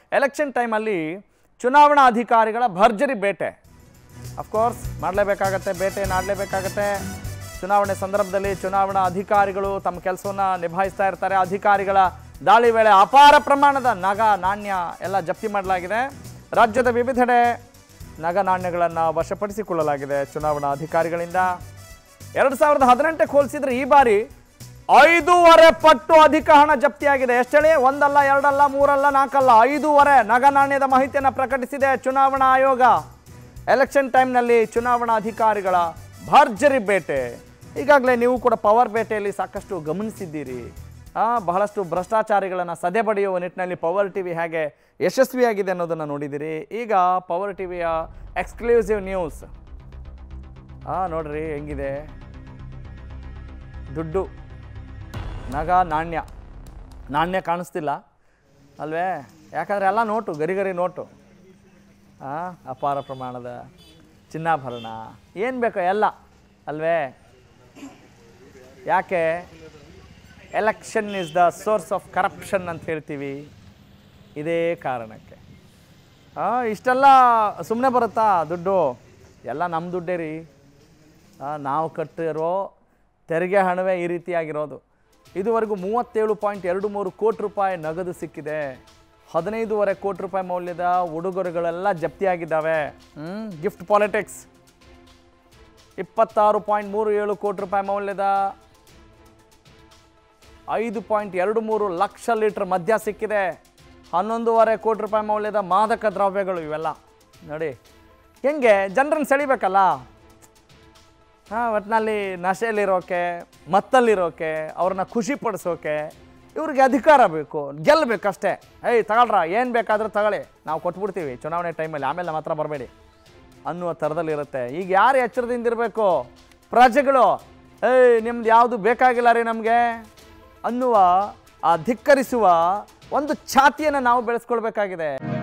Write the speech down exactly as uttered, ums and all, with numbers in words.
Election ಟೈಮಲ್ಲಿ ಚುನಾವಣಾ ಅಧಿಕಾರಿಗಳ ಭರ್ಜರಿ ಬೇಟೆ ಅಫ್ಕೋರ್ಸ್ ಮಾಡಲೇಬೇಕಾಗತ್ತೆ, ಬೇಟೆಯನ್ನು ಆಡಲೇಬೇಕಾಗತ್ತೆ. ಚುನಾವಣೆ ಸಂದರ್ಭದಲ್ಲಿ ಚುನಾವಣಾ ಅಧಿಕಾರಿಗಳು ತಮ್ಮ ಕೆಲಸವನ್ನು ನಿಭಾಯಿಸ್ತಾ ಇರ್ತಾರೆ. ಅಧಿಕಾರಿಗಳ ದಾಳಿ ವೇಳೆ ಅಪಾರ ಪ್ರಮಾಣದ ನಗ ನಾಣ್ಯ ಎಲ್ಲ ಜಪ್ತಿ ಮಾಡಲಾಗಿದೆ. ರಾಜ್ಯದ ವಿವಿಧೆಡೆ ನಗ ನಾಣ್ಯಗಳನ್ನು ವಶಪಡಿಸಿಕೊಳ್ಳಲಾಗಿದೆ ಚುನಾವಣಾ ಅಧಿಕಾರಿಗಳಿಂದ. ಎರಡು ಸಾವಿರದ ಹದಿನೆಂಟಕ್ಕೆ ಹೋಲಿಸಿದ್ರೆ ಈ ಬಾರಿ ಐದೂವರೆ ಪಟ್ಟು ಅಧಿಕ ಹಣ ಜಪ್ತಿಯಾಗಿದೆ. ಎಷ್ಟು ಹೇಳಿ? ಒಂದಲ್ಲ, ಎರಡಲ್ಲ, ಮೂರಲ್ಲ, ನಾಲ್ಕಲ್ಲ, ಐದೂವರೆ ನಗ ನಾಣ್ಯದ ಮಾಹಿತಿಯನ್ನು ಪ್ರಕಟಿಸಿದೆ ಚುನಾವಣಾ ಆಯೋಗ. ಎಲೆಕ್ಷನ್ ಟೈಮ್ನಲ್ಲಿ ಚುನಾವಣಾ ಅಧಿಕಾರಿಗಳ ಭರ್ಜರಿ ಬೇಟೆ. ಈಗಾಗಲೇ ನೀವು ಕೂಡ ಪವರ್ ಬೇಟೆಯಲ್ಲಿ ಸಾಕಷ್ಟು ಗಮನಿಸಿದ್ದೀರಿ. ಬಹಳಷ್ಟು ಭ್ರಷ್ಟಾಚಾರಿಗಳನ್ನು ಸದೆ ಬಡಿಯುವ ನಿಟ್ಟಿನಲ್ಲಿ ಪವರ್ ಟಿ ವಿ ಹೇಗೆ ಯಶಸ್ವಿಯಾಗಿದೆ ಅನ್ನೋದನ್ನು ನೋಡಿದ್ದೀರಿ. ಈಗ ಪವರ್ ಟಿ ವಿಯ ಎಕ್ಸ್ಕ್ಲೂಸಿವ್ ನ್ಯೂಸ್ ಹಾಂ ನೋಡ್ರಿ ಹೆಂಗಿದೆ. ದುಡ್ಡು, ನಗ, ನಾಣ್ಯ ನಾಣ್ಯ ಕಾಣಿಸ್ತಿಲ್ಲ ಅಲ್ವೇ? ಯಾಕಂದರೆ ಎಲ್ಲ ನೋಟು, ಗರಿ ಗರಿ ನೋಟು. ಹಾಂ ಅಪಾರ ಪ್ರಮಾಣದ ಚಿನ್ನಾಭರಣ ಏನು ಬೇಕೋ ಎಲ್ಲ ಅಲ್ವೇ? ಯಾಕೆ? Election is the source of corruption ಅಂತ ಹೇಳ್ತೀವಿ. ಇದೇ ಕಾರಣಕ್ಕೆ ಹಾಂ ಇಷ್ಟೆಲ್ಲ ಸುಮ್ಮನೆ ಬರುತ್ತಾ ದುಡ್ಡು? ಎಲ್ಲ ನಮ್ಮ ದುಡ್ಡೇ ರೀ. ನಾವು ಕಟ್ಟಿರೋ ತೆರಿಗೆ ಹಣವೇ ಈ ರೀತಿಯಾಗಿರೋದು. ಇದುವರೆಗೂ ಮೂವತ್ತೇಳು ಪಾಯಿಂಟ್ ಎರಡು ಮೂರು ಕೋಟಿ ರೂಪಾಯಿ ನಗದು ಸಿಕ್ಕಿದೆ. ಹದಿನೈದೂವರೆ ಕೋಟಿ ರೂಪಾಯಿ ಮೌಲ್ಯದ ಉಡುಗೊರೆಗಳೆಲ್ಲ ಜಪ್ತಿಯಾಗಿದ್ದಾವೆ. ಹ್ಞೂ ಗಿಫ್ಟ್ ಪಾಲಿಟಿಕ್ಸ್. ಇಪ್ಪತ್ತಾರು ಪಾಯಿಂಟ್ ಮೂರು ಏಳು ಕೋಟಿ ರೂಪಾಯಿ ಮೌಲ್ಯದ ಐದು ಪಾಯಿಂಟ್ ಎರಡು ಮೂರು ಲಕ್ಷ ಲೀಟರ್ ಮದ್ಯ ಸಿಕ್ಕಿದೆ. ಹನ್ನೊಂದೂವರೆ ಕೋಟಿ ರೂಪಾಯಿ ಮೌಲ್ಯದ ಮಾದಕ ದ್ರವ್ಯಗಳು ಇವೆಲ್ಲ ನೋಡಿ ಹೆಂಗೆ ಜನರನ್ನು ಸೆಳಿಬೇಕಲ್ಲ. ಹಾಂ ಒಟ್ಟಿನಲ್ಲಿ ನಶೆಯಲ್ಲಿರೋಕೆ, ಮತ್ತಲ್ಲಿರೋಕೆ, ಅವ್ರನ್ನ ಖುಷಿಪಡಿಸೋಕೆ ಇವ್ರಿಗೆ ಅಧಿಕಾರ ಬೇಕು, ಗೆಲ್ಲಬೇಕಷ್ಟೇ. ಏಯ್ ತಗೊಳ್ರ, ಏನು ಬೇಕಾದರೂ ತಗೊಳ್ಳಿ, ನಾವು ಕೊಟ್ಬಿಡ್ತೀವಿ ಚುನಾವಣೆ ಟೈಮಲ್ಲಿ, ಆಮೇಲೆ ನಮ್ಮ ಹತ್ರ ಬರಬೇಡಿ ಅನ್ನುವ ಥರದಲ್ಲಿರುತ್ತೆ. ಈಗ ಯಾರು ಎಚ್ಚರದಿಂದ ಇರಬೇಕು? ಪ್ರಜೆಗಳು. ಏಯ್ ನಿಮ್ದು ಯಾವುದು ಬೇಕಾಗಿಲ್ಲ ರೀ ನಮಗೆ ಅನ್ನುವ ಆ ಧಿಕ್ಕರಿಸುವ ಒಂದು ಛಾತಿಯನ್ನು ನಾವು ಬೆಳೆಸ್ಕೊಳ್ಬೇಕಾಗಿದೆ.